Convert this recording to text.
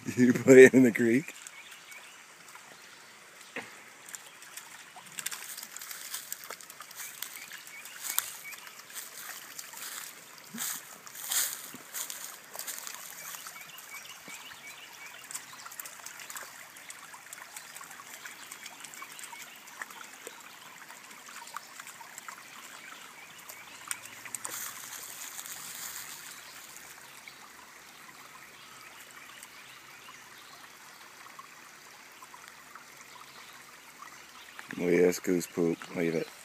You put it in the creek? Oh yeah, that's goose poop. Leave it.